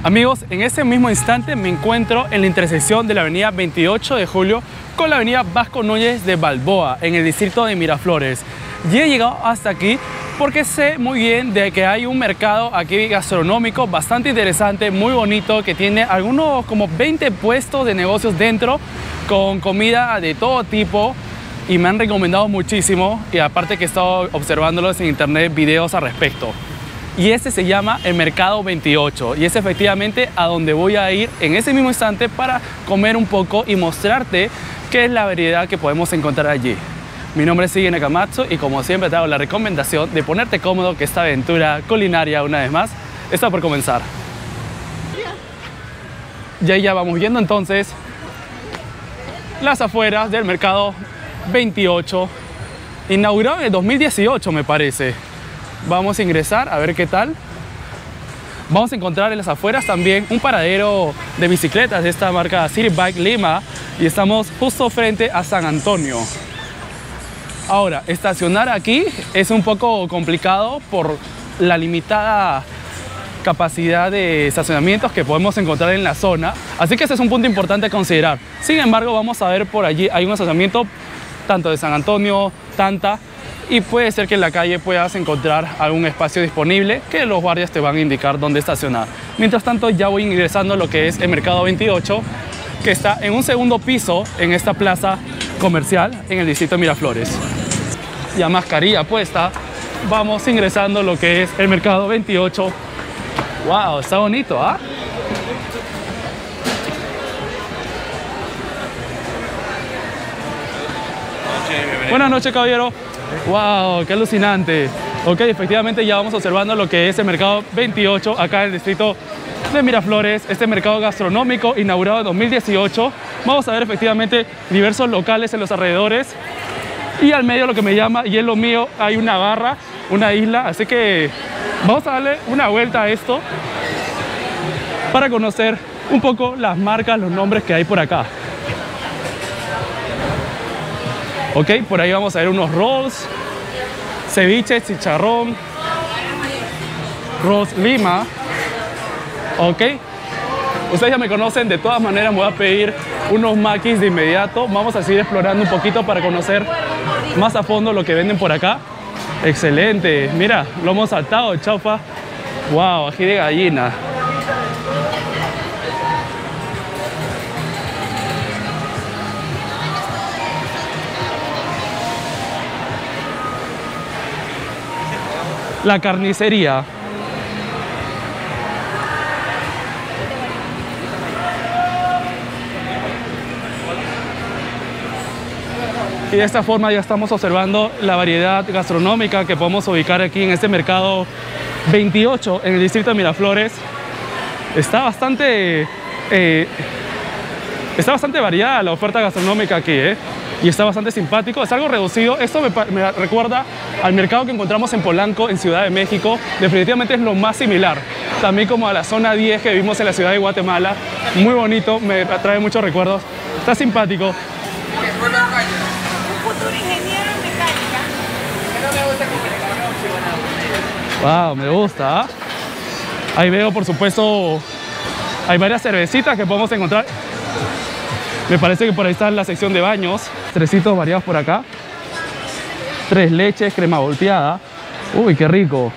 Amigos, en este mismo instante me encuentro en la intersección de la avenida 28 de Julio con la avenida Vasco Núñez de Balboa, en el distrito de Miraflores. Y he llegado hasta aquí porque sé muy bien de que hay un mercado aquí gastronómico bastante interesante, muy bonito, que tiene algunos como 20 puestos de negocios dentro con comida de todo tipo y me han recomendado muchísimo, y aparte que he estado observándolos en internet, videos al respecto. Y este se llama el Mercado 28 y es efectivamente a donde voy a ir en ese mismo instante para comer un poco y mostrarte qué es la variedad que podemos encontrar allí. Mi nombre es Sigi Nakamatsu y como siempre te hago la recomendación de ponerte cómodo, que esta aventura culinaria una vez más está por comenzar. Y ahí ya vamos viendo entonces las afueras del Mercado 28, inaugurado en el 2018 me parece. Vamos a ingresar a ver qué tal. Vamos a encontrar en las afueras también un paradero de bicicletas de esta marca City Bike Lima y estamos justo frente a San Antonio. Ahora, estacionar aquí es un poco complicado por la limitada capacidad de estacionamientos que podemos encontrar en la zona, así que ese es un punto importante a considerar. Sin embargo, vamos a ver por allí, hay un estacionamiento tanto de San Antonio, Tanta, y puede ser que en la calle puedas encontrar algún espacio disponible que los guardias te van a indicar dónde estacionar. Mientras tanto, ya voy ingresando a lo que es el Mercado 28, que está en un segundo piso en esta plaza comercial en el distrito de Miraflores. Ya mascarilla puesta, vamos ingresando a lo que es el Mercado 28. ¡Wow! Está bonito, ¿ah? Buenas noches, caballero. ¡Wow! ¡Qué alucinante! Ok, efectivamente ya vamos observando lo que es el Mercado 28 acá en el distrito de Miraflores, este mercado gastronómico inaugurado en 2018. Vamos a ver efectivamente diversos locales en los alrededores y al medio, lo que me llama y es lo mío, hay una barra, una isla, así que vamos a darle una vuelta a esto para conocer un poco las marcas, los nombres que hay por acá. Ok, por ahí vamos a ver unos rolls, ceviche, chicharrón, rolls Lima. Ok, ustedes ya me conocen, de todas maneras me voy a pedir unos maquis de inmediato. Vamos a seguir explorando un poquito para conocer más a fondo lo que venden por acá. Excelente, mira, lomo saltado, chaufa, wow, ají de gallina. La carnicería. Y de esta forma ya estamos observando la variedad gastronómica que podemos ubicar aquí en este Mercado 28 en el distrito de Miraflores. Está bastante variada la oferta gastronómica aquí, y está bastante simpático, es algo reducido. Esto me recuerda al mercado que encontramos en Polanco, en Ciudad de México. Definitivamente es lo más similar, también como a la zona 10 que vimos en la ciudad de Guatemala. Muy bonito, me trae muchos recuerdos, está simpático. Wow, me gusta, ¿eh? Ahí veo, por supuesto, hay varias cervecitas que podemos encontrar. Me parece que por ahí está la sección de baños. Tresitos variados por acá. 3 leches, crema volteada. Uy, qué rico.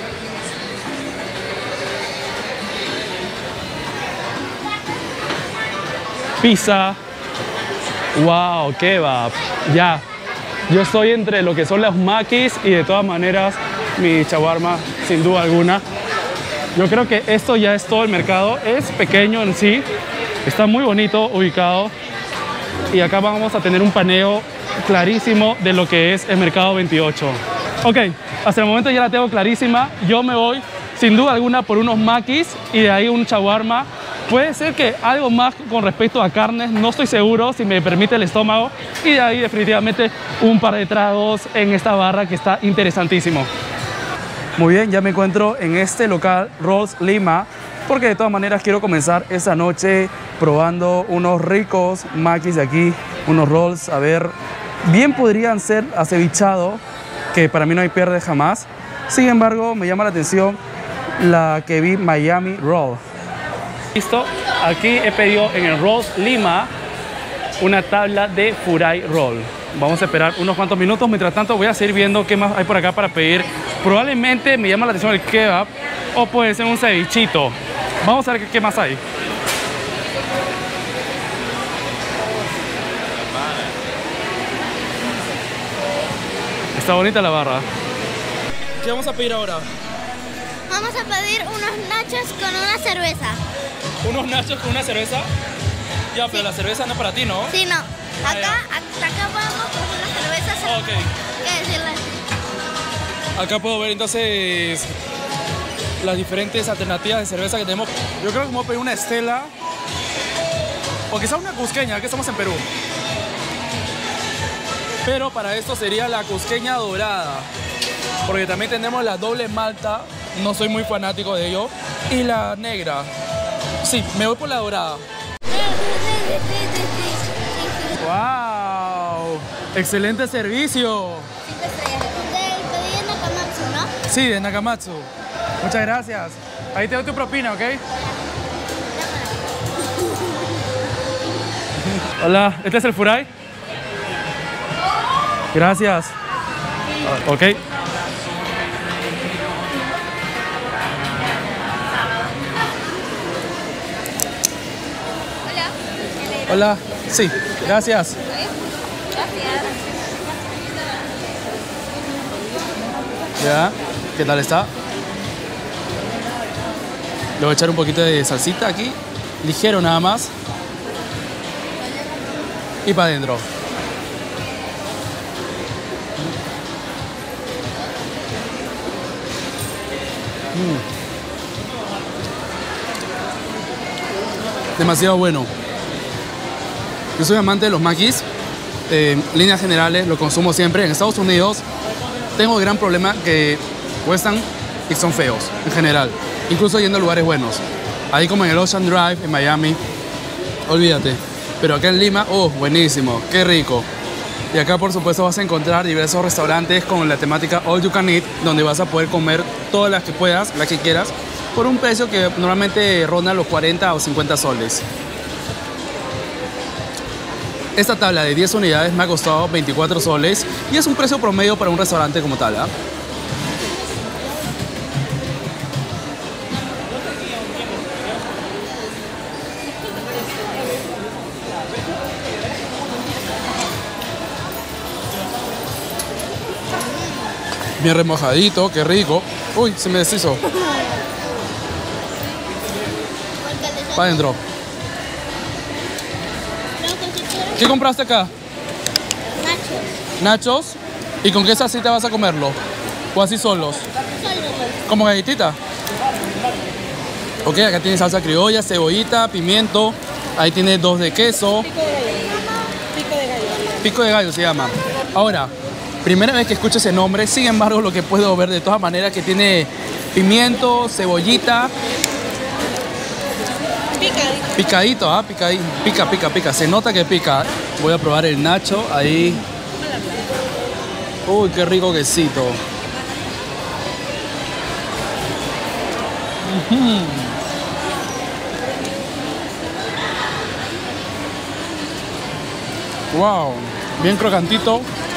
Pizza. Wow, kebab. Ya. Yo estoy entre lo que son los maquis y de todas maneras mi shawarma, sin duda alguna. Yo creo que esto ya es todo el mercado. Es pequeño en sí. Está muy bonito ubicado y acá vamos a tener un paneo clarísimo de lo que es el Mercado 28. Ok, hasta el momento ya la tengo clarísima. Yo me voy sin duda alguna por unos maquis y de ahí un shawarma. Puede ser que algo más con respecto a carnes, no estoy seguro si me permite el estómago. Y de ahí definitivamente un par de tragos en esta barra que está interesantísimo. Muy bien, ya me encuentro en este local Rolls Lima, porque de todas maneras quiero comenzar esta noche probando unos ricos maquis de aquí, unos rolls. A ver, bien podrían ser acevichado, que para mí no hay pierde jamás. Sin embargo, me llama la atención la que vi Miami Roll. Listo, aquí he pedido en el Rolls Lima una tabla de Furai Roll. Vamos a esperar unos cuantos minutos. Mientras tanto voy a seguir viendo qué más hay por acá para pedir. Probablemente me llama la atención el kebab o puede ser un cevichito. Vamos a ver qué más hay. Está bonita la barra. ¿Qué vamos a pedir ahora? Vamos a pedir unos nachos con una cerveza. ¿Unos nachos con una cerveza? Ya, pero la cerveza no es para ti, ¿no? Sí, no. Acá vamos con una cerveza. Ok. ¿Qué decirle? Acá puedo ver entonces las diferentes alternativas de cerveza que tenemos. Yo creo que vamos a pedir una Estela o quizá una cusqueña, que estamos en Perú. Pero para esto sería la cusqueña dorada, porque también tenemos la doble malta, no soy muy fanático de ello, y la negra. Sí, me voy por la dorada. ¡Wow! ¡Excelente servicio! Del pedido de Nakamatsu, ¿no? Sí, de Nakamatsu. Muchas gracias. Ahí te doy tu propina, ¿ok? Hola, ¿este es el Furai? Gracias. Ok. Hola. Hola. Sí, gracias. Gracias. Ya, ¿qué tal está? Le voy a echar un poquito de salsita aquí, ligero nada más. Y para adentro. Demasiado bueno. Yo soy amante de los makis. En líneas generales lo consumo siempre. En Estados Unidos tengo el gran problema que cuestan y son feos en general. Incluso yendo a lugares buenos. Ahí como en el Ocean Drive, en Miami. Olvídate. Pero acá en Lima, oh, buenísimo. Qué rico. Y acá por supuesto vas a encontrar diversos restaurantes con la temática All You Can Eat, donde vas a poder comer todas las que puedas, las que quieras, por un precio que normalmente ronda los 40 o 50 soles. Esta tabla de 10 unidades me ha costado 24 soles y es un precio promedio para un restaurante como tal, ¿eh? Bien remojadito, qué rico. Uy, se me deshizo. Para adentro. ¿Qué compraste acá? Nachos. ¿Nachos? ¿Y con qué salsita vas a comerlo? ¿O así solos? ¿Como galletita? Ok, acá tiene salsa criolla, cebollita, pimiento. Ahí tiene 2 de queso. Pico de gallo. Pico de gallo se llama. Ahora, primera vez que escucho ese nombre, sin embargo, lo que puedo ver de todas maneras que tiene pimiento, cebollita. Picadito, ¿ah? Picadito. Pica, pica, pica. Se nota que pica. Voy a probar el nacho ahí. Uy, qué rico quesito. Wow, bien crocantito.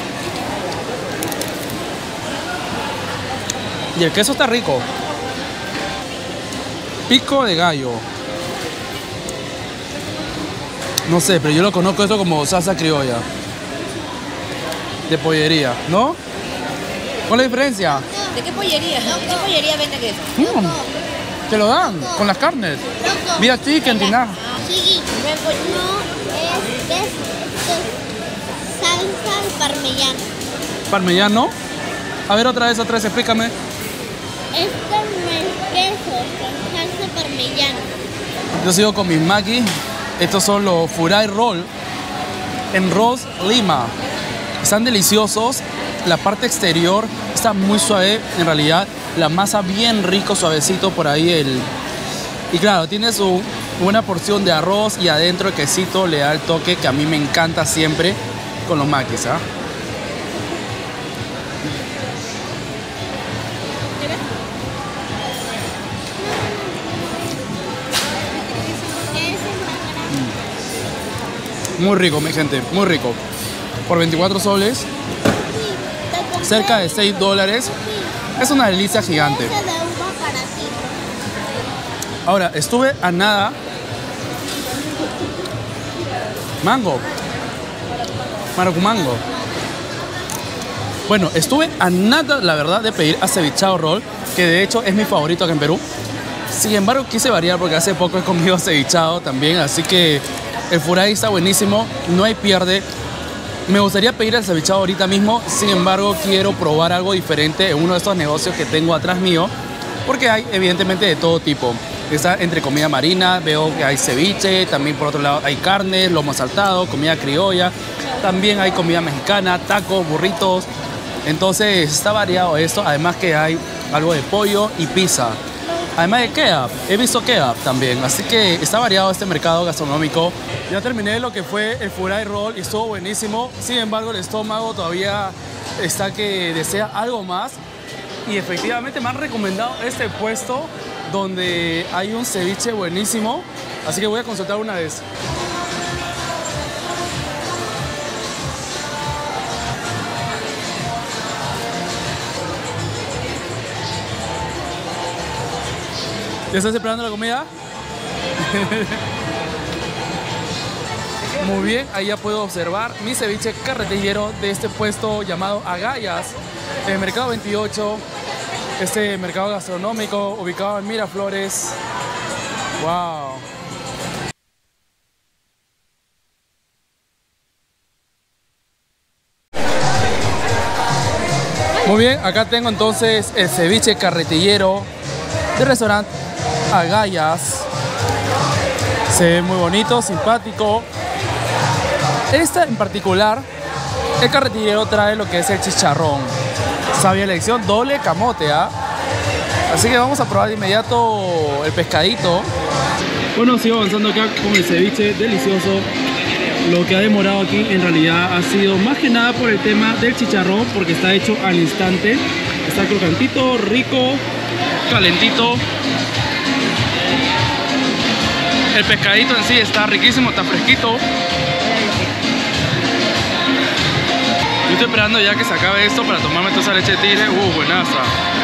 Y el queso está rico. Pico de gallo. No sé, pero yo lo conozco eso como salsa criolla. De pollería, ¿no? ¿Cuál es la diferencia? ¿De qué pollería? ¿De qué pollería venden eso? Te lo dan con las carnes. Mira chicken, tina. Sí, no, es salsa parmellana. Parmellano. A ver, otra vez, explícame. Es con el queso, con salsa parmellana. Yo sigo con mis makis. Estos son los Furai Roll en Rolls Lima. Están deliciosos. La parte exterior está muy suave, en realidad. La masa bien rico, suavecito por ahí. Y claro, tiene su buena porción de arroz y adentro el quesito le da el toque que a mí me encanta siempre con los makis, ¿ah? Muy rico, mi gente, muy rico. Por 24 soles, cerca de 6 dólares. Es una delicia gigante. Ahora, estuve a nada. Mango. Maracumango. Bueno, estuve a nada, la verdad, de pedir acevichado roll, que de hecho es mi favorito acá en Perú. Sin embargo, quise variar porque hace poco he comido acevichado también, así que el furay está buenísimo, no hay pierde. Me gustaría pedir el acevichado ahorita mismo, sin embargo, quiero probar algo diferente en uno de estos negocios que tengo atrás mío, porque hay evidentemente de todo tipo. Está entre comida marina, veo que hay ceviche, también por otro lado hay carne, lomo saltado, comida criolla, también hay comida mexicana, tacos, burritos. Entonces está variado esto, además que hay algo de pollo y pizza. Además de kebab, he visto kebab también, así que está variado este mercado gastronómico. Ya terminé lo que fue el furay roll y estuvo buenísimo, sin embargo el estómago todavía está que desea algo más. Y efectivamente me han recomendado este puesto donde hay un ceviche buenísimo, así que voy a consultar una vez. ¿Ya estás esperando la comida? Muy bien, ahí ya puedo observar mi ceviche carretillero de este puesto llamado Agallas, en el Mercado 28, este mercado gastronómico ubicado en Miraflores. ¡Wow! Muy bien, acá tengo entonces el ceviche carretillero del restaurante Agallas. Se ve muy bonito, simpático. Esta en particular, el carretillero trae lo que es el chicharrón. Sabia elección, doble camote, ¿ah? Así que vamos a probar de inmediato el pescadito. Bueno, sigo avanzando acá con el ceviche delicioso. Lo que ha demorado aquí en realidad ha sido más que nada por el tema del chicharrón, porque está hecho al instante. Está crocantito, rico, calentito. El pescadito en sí está riquísimo, está fresquito. Yo estoy esperando ya que se acabe esto para tomarme toda esa leche de tigre. Buenaza.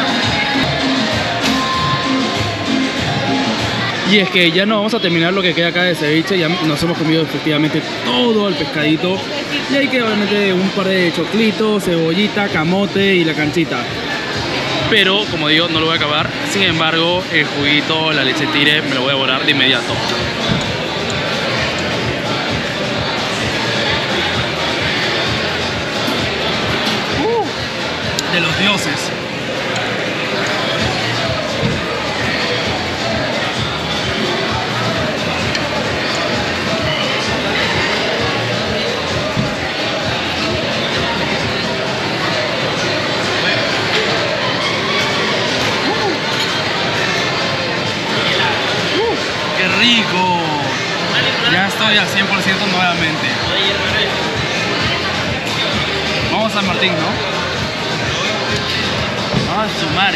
Y es que ya no vamos a terminar lo que queda acá de ceviche. Ya nos hemos comido efectivamente todo el pescadito. Y ahí queda obviamente un par de choclitos, cebollita, camote y la canchita. Pero, como digo, no lo voy a acabar. Sin embargo, el juguito, la leche de tigre, me lo voy a devorar de inmediato. De los dioses. ¡Qué rico! Ya estoy al 100% nuevamente. Vamos a San Martín, ¿no? Ah, su madre.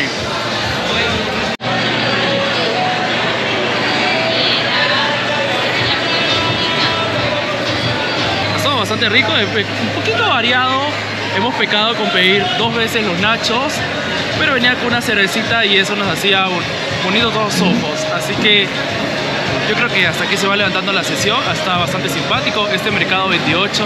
Ha estado bastante rico, un poquito variado. Hemos pecado con pedir 2 veces los nachos, pero venía con una cervecita y eso nos hacía bonitos todos los ojos. Así que yo creo que hasta aquí se va levantando la sesión. Está bastante simpático este mercado 28.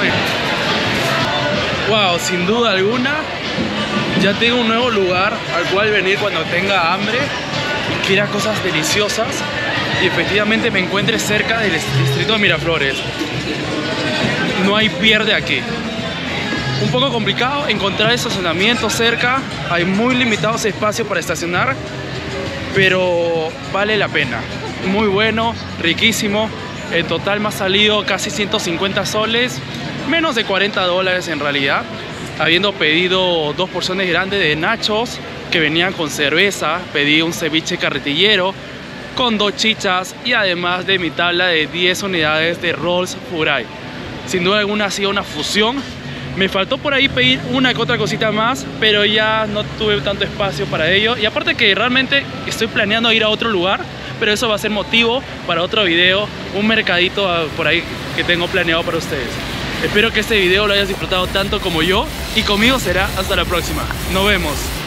Wow, sin duda alguna. Ya tengo un nuevo lugar al cual venir cuando tenga hambre y quiera cosas deliciosas, y efectivamente me encuentre cerca del distrito de Miraflores. No hay pierde aquí. Un poco complicado encontrar estacionamiento cerca, hay muy limitados espacios para estacionar, pero vale la pena. Muy bueno, riquísimo. En total me ha salido casi 150 soles, menos de 40 dólares en realidad, habiendo pedido 2 porciones grandes de nachos que venían con cerveza. Pedí un ceviche carretillero con 2 chichas y además de mi tabla de 10 unidades de rolls furay. Sin duda alguna ha sido una fusión. Me faltó por ahí pedir una que otra cosita más, pero ya no tuve tanto espacio para ello. Y aparte que realmente estoy planeando ir a otro lugar pero eso va a ser motivo para otro video, un mercadito por ahí que tengo planeado para ustedes. Espero que este video lo hayas disfrutado tanto como yo, y conmigo será hasta la próxima. Nos vemos.